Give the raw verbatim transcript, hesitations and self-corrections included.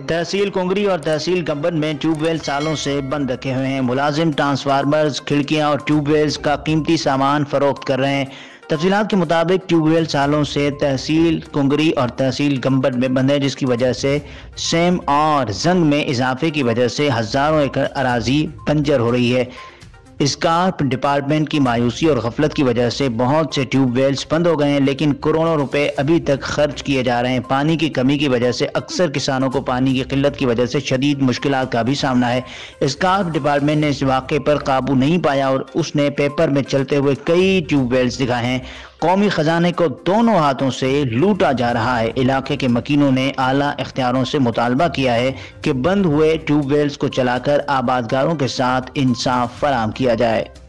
تحصیل کنگری اور تحصیل گمبد میں tube well سالوں سے بند رکھے ہوئے ہیں۔ ملازم ٹرانسفارمرز، کھڑکیاں اور ٹیوب ویلز کا قیمتی سامان فروخت کر رہے ہیں۔ تفصیلات کے مطابق ٹیوب ویل سالوں سے تحصیل کنگری اور تحصیل گمبد میں بند ہے، جس کی وجہ سے سیم اور زنگ میں اضافے کی وجہ سے ہزاروں ایکڑ اراضی بنجر ہو رہی ہے۔ اسکارپ ڈپارٹمنٹ کی مایوسی اور غفلت کی وجہ سے بہت سے ٹیوب ویلز بند ہو گئے ہیں، لیکن کروڑوں روپے ابھی تک خرچ کیے جا رہے ہیں۔ پانی کی کمی کی وجہ سے اکثر کسانوں کو پانی کی قلت کی وجہ سے شدید مشکلات کا بھی سامنا ہے۔ اسکارپ ڈپارٹمنٹ نے اس واقعے پر قابو نہیں پایا اور اس نے پیپر میں چلتے ہوئے کئی ٹیوب ویلز دکھائے ہیں۔ قومی خزانے کو دونوں ہاتھوں سے لوٹا جا رہا ہے۔ علاقے کے مکینوں نے اعلیٰ اختیاروں سے مطالبہ کیا ہے کہ بند ہوئے ٹیوب ویلز کو چلا کر آبادکاروں کے ساتھ انصاف فراہم کیا جائے۔